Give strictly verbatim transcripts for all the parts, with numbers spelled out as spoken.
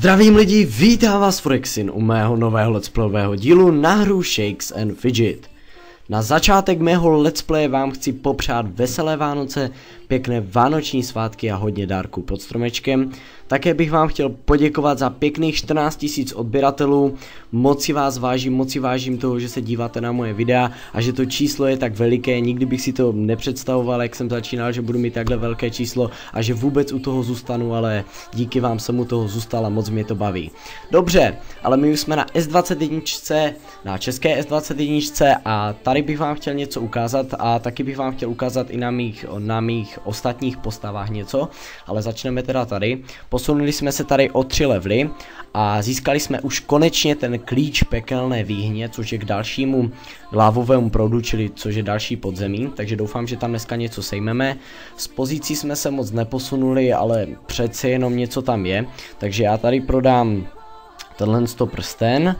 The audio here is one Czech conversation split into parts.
Zdravím lidi, vítám vás Frexin u mého nového let's playového dílu na hru Shakes and Fidget. Na začátek mého let's playe vám chci popřát veselé Vánoce, pěkné vánoční svátky a hodně dárků pod stromečkem. Také bych vám chtěl poděkovat za pěkných čtrnáct tisíc odběratelů. Moc si vás vážím, moc si vážím toho, že se díváte na moje videa a že to číslo je tak veliké. Nikdy bych si to nepředstavoval, jak jsem začínal, že budu mít takhle velké číslo a že vůbec u toho zůstanu, ale díky vám jsem u toho zůstal a moc mě to baví. Dobře, ale my už jsme na S dvacet jedna, na české S dvacet jedna a tady bych vám chtěl něco ukázat a taky bych vám chtěl ukázat i na mých, na mých ostatních postavách něco, ale začneme teda tady. Posunuli jsme se tady o tři levely a získali jsme už konečně ten klíč pekelné výhně, což je k dalšímu lávovému proudu, čili což je další podzemí, takže doufám, že tam dneska něco sejmeme. Z pozicí jsme se moc neposunuli, ale přece jenom něco tam je, takže já tady prodám tenhle sto prsten.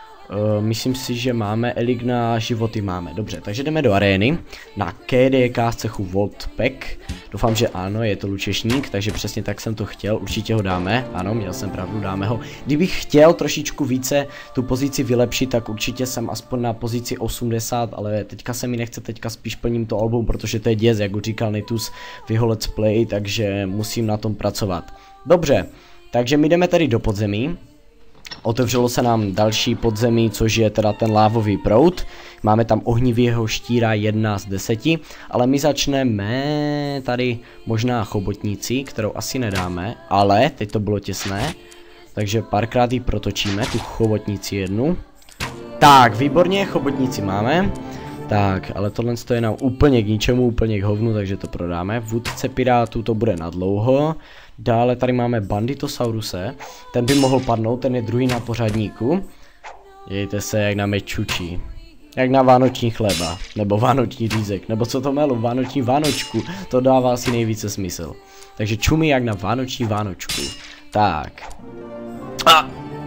Uh, myslím si, že máme elik na životy máme. Dobře, takže jdeme do arény na K D K z cechu Voltpack. Doufám, že ano, je to lučešník, takže přesně tak jsem to chtěl, určitě ho dáme. Ano, měl jsem pravdu, dáme ho. Kdybych chtěl trošičku více tu pozici vylepšit, tak určitě jsem aspoň na pozici osmdesát, ale teďka se mi nechce, teďka spíš plním to album, protože to je děs, jak už říkal Nitus v jeho let's play, takže musím na tom pracovat. Dobře, takže my jdeme tady do podzemí. Otevřelo se nám další podzemí, což je teda ten lávový proud. Máme tam ohnivého štíra jedna z deseti, ale my začneme tady možná chobotnici, kterou asi nedáme, ale teď to bylo těsné. Takže párkrát ji protočíme, tu chobotnici jednu. Tak, výborně, chobotnici máme. Tak, ale tohle je nám úplně k ničemu, úplně k hovnu, takže to prodáme. Vůdce pirátů to bude na dlouho. Dále tady máme Banditosauruse, ten by mohl padnout, ten je druhý na pořadníku. Dějte se, jak na mečučí. Jak na vánoční chleba, nebo vánoční řízek, nebo co to mělo, vánoční vánočku, to dává asi nejvíce smysl. Takže čumí jak na vánoční vánočku. Tak. A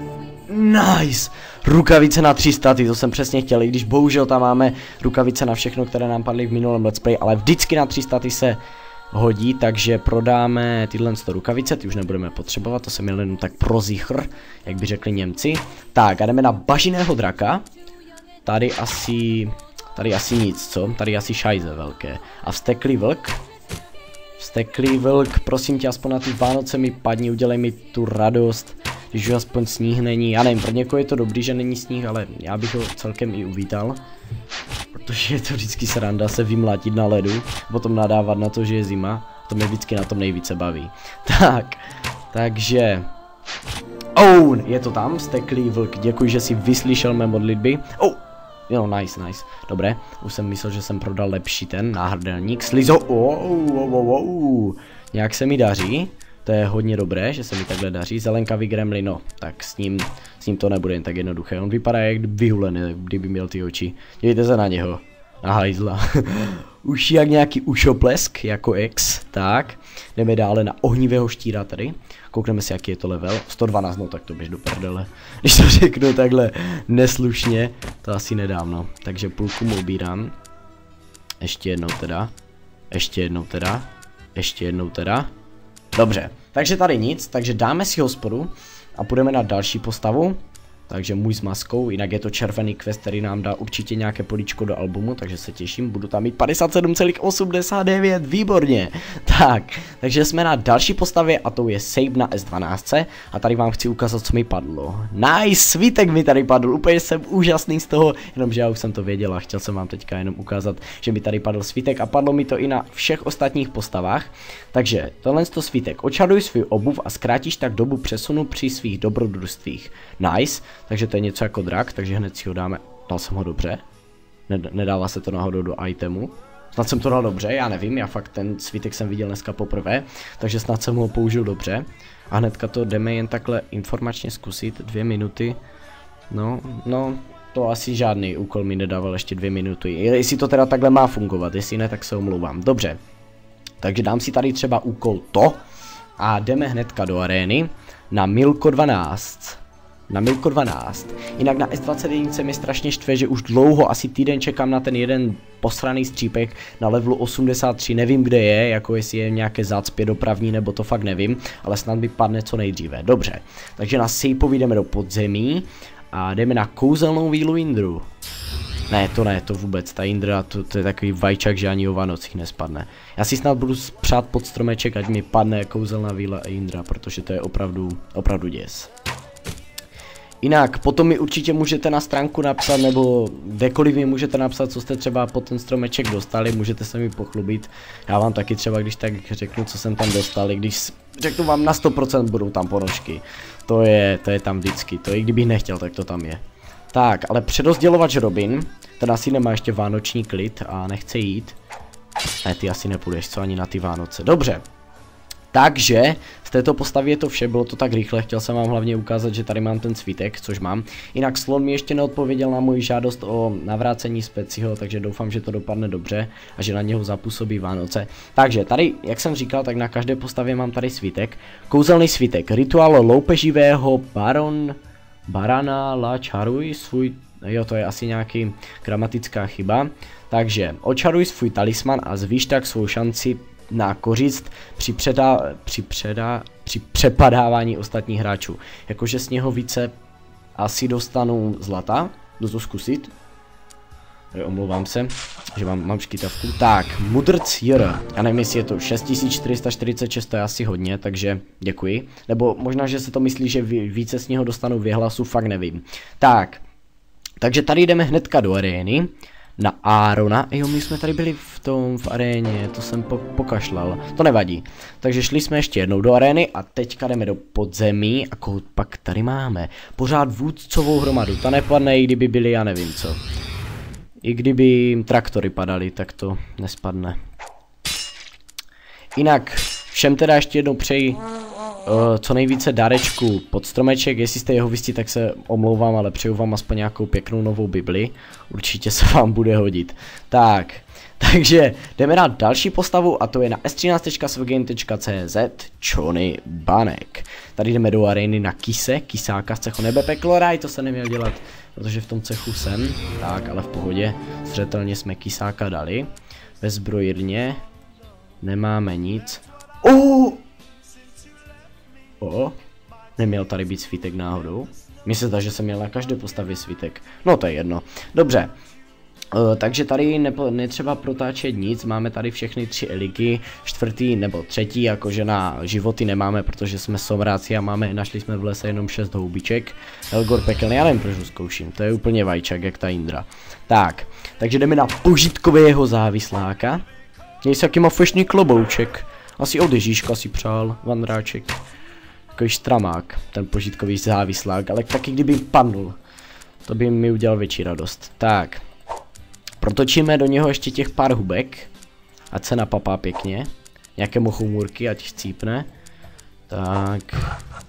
nice! Rukavice na tři staty, to jsem přesně chtěl, i když bohužel tam máme rukavice na všechno, které nám padly v minulém let's play, ale vždycky na tři staty se hodí, takže prodáme tyhle sto rukavice, ty už nebudeme potřebovat, to jsem jenom tak prozichr, jak by řekli Němci. Tak a jdeme na bažiného draka, tady asi, tady asi nic, co? Tady asi šajze velké. A vzteklý vlk, vzteklý vlk, prosím tě, aspoň na ty Vánoce mi padni, udělej mi tu radost, když už aspoň sníh není, já nevím, pro někoho je to dobrý, že není sníh, ale já bych ho celkem i uvítal. Protože je to vždycky sranda se vymlátit na ledu, potom nadávat na to, že je zima, to mě vždycky na tom nejvíce baví. Tak, takže... Oh, je to tam, vzteklý vlk, děkuji, že jsi vyslyšel mé modlitby. Oh, jo, nice, nice, dobré, už jsem myslel, že jsem prodal lepší ten náhrdelník, slizo, oh, oh, oh, oh. Nějak se mi daří. To je hodně dobré, že se mi takhle daří. Zelenkavý gremlin, no, tak s ním, s ním to nebude jen tak jednoduché. On vypadá jak vyhulený, kdyby měl ty oči. Dívejte se na něho. Na hajzla. Už jak nějaký ušoplesk, jako X. Tak, jdeme dále na ohnivého štíra tady. Koukneme si, jaký je to level. sto dvanáct, no tak to běž do prdele. Když to řeknu takhle neslušně, to asi nedám, no. Takže půlku mu ubírám. Ještě jednou teda. Ještě jednou teda. Ještě jednou teda. Dobře, takže tady nic, takže dáme si hospodu a půjdeme na další postavu. Takže můj s maskou, jinak je to červený quest, který nám dá určitě nějaké políčko do albumu, takže se těším, budu tam mít padesát sedm celá osmdesát devět, výborně. Tak, takže jsme na další postavě a to je Save na S dvanáct a tady vám chci ukázat, co mi padlo. Nice, svítek mi tady padl, úplně jsem úžasný z toho, jenomže já už jsem to věděl a chtěl jsem vám teďka jenom ukázat, že mi tady padl svítek a padlo mi to i na všech ostatních postavách. Takže tohle je to svítek, očaruj svůj obuv a zkrátíš tak dobu přesunu při svých dobrodružstvích. Nice. Takže to je něco jako drak, takže hned si ho dáme. Dal jsem ho dobře? Nedává se to náhodou do itemu? Snad jsem to dal dobře, já nevím, já fakt ten svítek jsem viděl dneska poprvé, takže snad jsem ho použil dobře. A hnedka to jdeme jen takhle informačně zkusit, dvě minuty. No, no, to asi žádný úkol mi nedával ještě dvě minuty. Jestli to teda takhle má fungovat, jestli ne, tak se omlouvám. Dobře, takže dám si tady třeba úkol to a jdeme hnedka do arény na Milko dvanáct. na Milko dvanáct. Jinak na S dvacet jedna mi strašně štve, že už dlouho, asi týden čekám na ten jeden posraný střípek na levelu osmdesát tři, nevím kde je, jako jestli je nějaké zácpě dopravní, nebo to fakt nevím, ale snad mi padne co nejdříve. Dobře, takže na sejpovi jdeme do podzemí a jdeme na kouzelnou vílu Indru. Ne, to ne, to vůbec, ta Indra, to, to je takový vajčak, že ani o Vánocích nespadne. Já si snad budu přát pod stromeček, ať mi padne kouzelná víla Indra, protože to je opravdu, opravdu děs. Jinak, potom mi určitě můžete na stránku napsat, nebo kdekoliv mi můžete napsat, co jste třeba pod ten stromeček dostali, můžete se mi pochlubit. Já vám taky třeba, když tak řeknu, co jsem tam dostal, když řeknu vám na sto procent budou tam ponožky. To je, to je tam vždycky, to i kdybych nechtěl, tak to tam je. Tak, ale přerozdělovač Robin, ten asi nemá ještě vánoční klid a nechce jít. Ne, ty asi nepůjdeš, co ani na ty Vánoce. Dobře. Takže z této postavy je to vše, bylo to tak rychle, chtěl jsem vám hlavně ukázat, že tady mám ten svítek, což mám. Jinak Slon mi ještě neodpověděl na moji žádost o navrácení Speciho, takže doufám, že to dopadne dobře a že na něho zapůsobí Vánoce. Takže tady, jak jsem říkal, tak na každé postavě mám tady svítek. Kouzelný svítek, rituál loupeživého baron, barana la čaruj svůj, jo, to je asi nějaký gramatická chyba. Takže očaruj svůj talisman a zvíš tak svou šanci na kořist při, předá, při, předá, při přepadávání ostatních hráčů. Jakože z něho více asi dostanu zlata. Jdu to zkusit. Omlouvám se, že mám, mám škytavku. Tak, Mudrc J R. Já nevím, jestli je to šest tisíc čtyři sta čtyřicet šest, to je asi hodně, takže děkuji. Nebo možná, že se to myslí, že více z něho dostanu věhlasu, fakt nevím. Tak, takže tady jdeme hnedka do arény. Na Arona, jo, my jsme tady byli v tom, v aréně, to jsem po, pokašlal, to nevadí. Takže šli jsme ještě jednou do arény a teďka jdeme do podzemí a koho pak tady máme. Pořád vůdcovou hromadu, ta nepadne, i kdyby byly, já nevím co. I kdyby jim traktory padaly, tak to nespadne. Jinak, všem teda ještě jednou přeji uh, co nejvíce dárečků pod stromeček, jestli jste jeho vystí, tak se omlouvám, ale přeju vám aspoň nějakou pěknou novou Bibli, určitě se vám bude hodit. Tak, takže jdeme na další postavu a to je na s třináct tečka svgame tečka cz Johnny Banek. Tady jdeme do arény na Kise, Kisáka z cechu nebe peklo, raj, to se neměl dělat, protože v tom cechu jsem, tak, ale v pohodě, zřetelně jsme Kisáka dali, ve zbrojírně nemáme nic. Oh! O, neměl tady být svítek náhodou. Mně se zdá, že jsem měl na každé postavě svítek. No to je jedno. Dobře. Uh, takže tady nepo, netřeba protáčet nic, máme tady všechny tři eliky, čtvrtý nebo třetí, jakože na životy nemáme, protože jsme somráci a máme, našli jsme v lese jenom šest houbiček. Elgor pekelný, já nevím, proč ho zkouším, to je úplně vajčak, jak ta Indra. Tak, takže jdeme na požitkového závisláka. Měj se jaký má fešný klobouček, asi od Ježíška si přál, vandráček. Takový štramák, ten požitkový závislák, ale taky kdyby padnul, to by mi udělal větší radost. Tak, protočíme do něho ještě těch pár hubek, ať se napapá pěkně, nějaké mochomůrky, ať chcípne. Tak,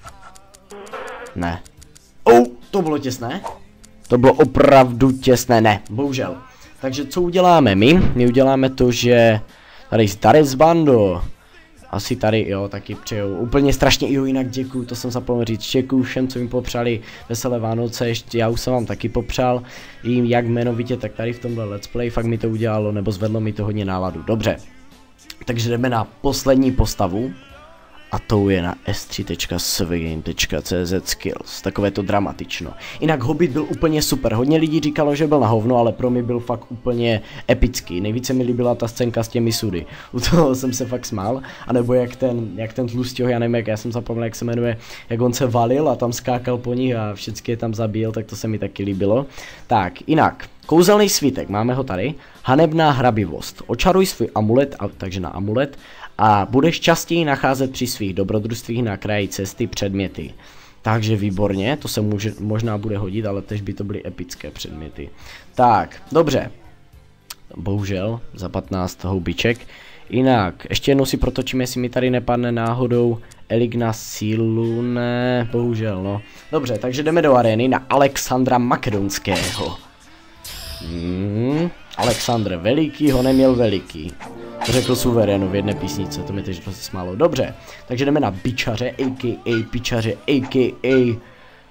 ne. Oh, to bylo těsné, to bylo opravdu těsné, ne, bohužel. Takže co uděláme my? My uděláme to, že tady Starec Bando. Asi tady, jo, taky přeju. Úplně strašně, jo, jinak děkuju, to jsem zapomněl říct. Děkuju všem, co mi popřáli veselé Vánoce, ještě já už jsem vám taky popřál. Jím jak jmenovitě, tak tady v tomhle let's play, fakt mi to udělalo, nebo zvedlo mi to hodně náladu. Dobře, takže jdeme na poslední postavu. A tou je na s tři tečka svgame tečka cz skills, takové to dramatično. Jinak Hobbit byl úplně super, hodně lidí říkalo, že byl na hovno, ale pro mě byl fakt úplně epický. Nejvíce mi líbila ta scénka s těmi sudy, u toho jsem se fakt smál. A nebo jak ten, jak ten tlustěho, já nevím, jak já jsem zapomněl, jak se jmenuje, jak on se valil a tam skákal po nich a všechny je tam zabíjel, tak to se mi taky líbilo. Tak, jinak, kouzelný svítek, máme ho tady, hanebná hrabivost, očaruj svůj amulet, a, takže na amulet, a budeš častěji nacházet při svých dobrodružstvích na kraji cesty předměty. Takže výborně, to se může, možná bude hodit, ale tež by to byly epické předměty. Tak, dobře. Bohužel, za patnáct houbiček. Jinak, ještě jednou si protočíme, jestli mi tady nepadne náhodou Eligna Silu, ne, bohužel, no. Dobře, takže jdeme do arény na Alexandra Makedonského. Hmm, Alexandr Veliký ho neměl veliký. To řekl suverénu v jedné písnice, to mi teď rozesmálo. Dobře, takže jdeme na bičaře, a k a pičaře, a k a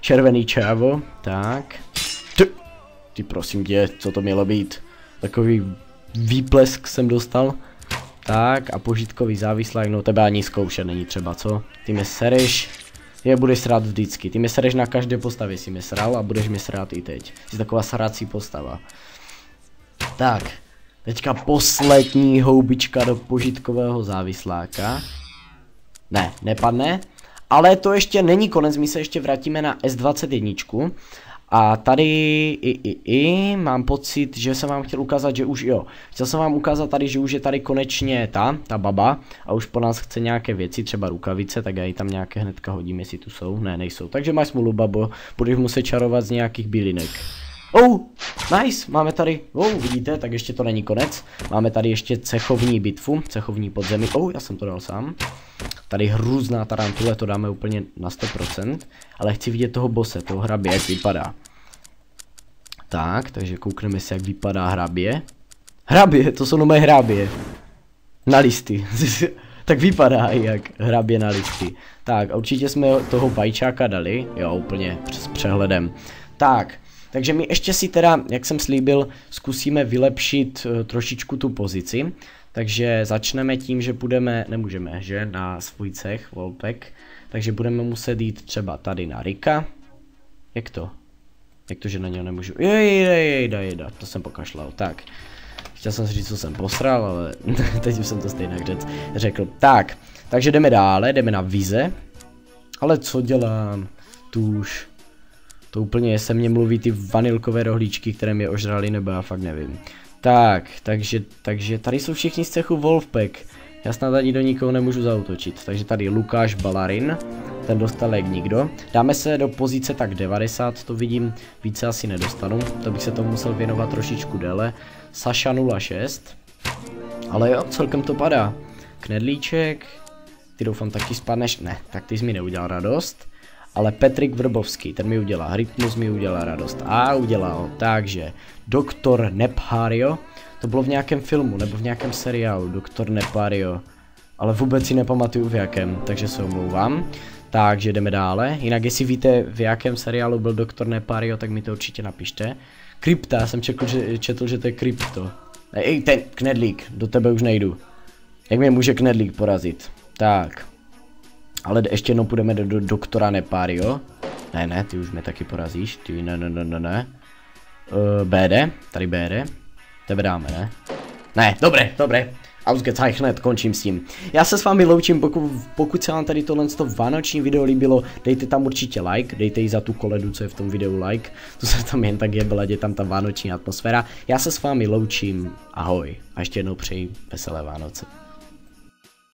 červený čávo, tak. Ty, ty prosím tě, co to mělo být? Takový výplesk jsem dostal. Tak a požitkový závislák, no tebe ani zkoušet není třeba, co? Ty mě sereš, je budeš srát vždycky, ty mě sereš na každé postavě, si mě sral a budeš mě srát i teď. Jsi taková srací postava. Tak, teďka poslední houbička do požitkového závisláka. Ne, nepadne, ale to ještě není konec, my se ještě vrátíme na S dvacet jedna. A tady i, i, i mám pocit, že jsem vám chtěl ukázat, že už jo. Chtěl jsem vám ukázat tady, že už je tady konečně ta, ta baba a už po nás chce nějaké věci, třeba rukavice, tak já ji tam nějaké hnedka hodím, jestli tu jsou. Ne, nejsou. Takže máš smůlu, babo, budeš muset čarovat z nějakých bylinek. Oh, nice, máme tady, oh, vidíte, tak ještě to není konec. Máme tady ještě cechovní bitvu, cechovní podzemí. Oh, já jsem to dal sám. Tady hrůzná tarantule, to dáme úplně na sto procent. Ale chci vidět toho bose, toho hrabě, jak vypadá. Tak, takže koukneme se, jak vypadá hrabě. Hrabě, to jsou nové hrabě. Na listy. Tak vypadá jak hrabě na listy. Tak, a určitě jsme toho bajčáka dali. Jo, úplně s přehledem. Tak. Takže my ještě si teda, jak jsem slíbil, zkusíme vylepšit uh, trošičku tu pozici. Takže začneme tím, že budeme, nemůžeme, že, na svůj cech, Volpek. Takže budeme muset jít třeba tady na Rika. Jak to? Jak to, že na něho nemůžu? Jej, jej, jej, daj, daj, to jsem pokašlal, tak. Chtěl jsem si říct, co jsem posral, ale teď už jsem to stejně řekl. Tak, takže jdeme dále, jdeme na vize. Ale co dělám? Tuž. To úplně se mně mluví ty vanilkové rohlíčky, které mě ožrali, nebo já fakt nevím. Tak, takže, takže tady jsou všichni z cechu Wolfpack. Já snad ani do nikoho nemůžu zaútočit. Takže tady Lukáš Balarin, ten dostal jak nikdo. Dáme se do pozice tak devadesát, to vidím, více asi nedostanu. To bych se tomu musel věnovat trošičku déle. Saša nula šest. Ale jo, celkem to padá. Knedlíček, ty doufám taky spadneš, ne, tak ty jsi mi neudělal radost. Ale Petrik Vrbovský, ten mi udělá, Rytmus mi udělá radost. A udělal, takže doktor Nepario, to bylo v nějakém filmu nebo v nějakém seriálu, doktor Nepario. Ale vůbec si nepamatuju v jakém, takže se omlouvám. Takže jdeme dále, jinak jestli víte v jakém seriálu byl doktor Nepario, tak mi to určitě napište. Krypta, já jsem četl, že, četl, že to je krypto. Ej, ten knedlík, do tebe už nejdu. Jak mě může knedlík porazit? Tak. Ale ještě jednou půjdeme do, do doktora Nepario. Ne, ne, ty už mě taky porazíš. Ty ne, ne, ne, ne, ne. Uh, B D, tady B D. Tebe dáme, ne? Ne, dobré, dobré. Ausgezeichnet, končím s tím. Já se s vámi loučím, pokud, pokud se vám tady tohle vánoční video líbilo, dejte tam určitě like, dejte i za tu koledu, co je v tom videu like. To se tam jen tak jebela, je tam ta vánoční atmosféra. Já se s vámi loučím, ahoj. A ještě jednou přeji veselé Vánoce.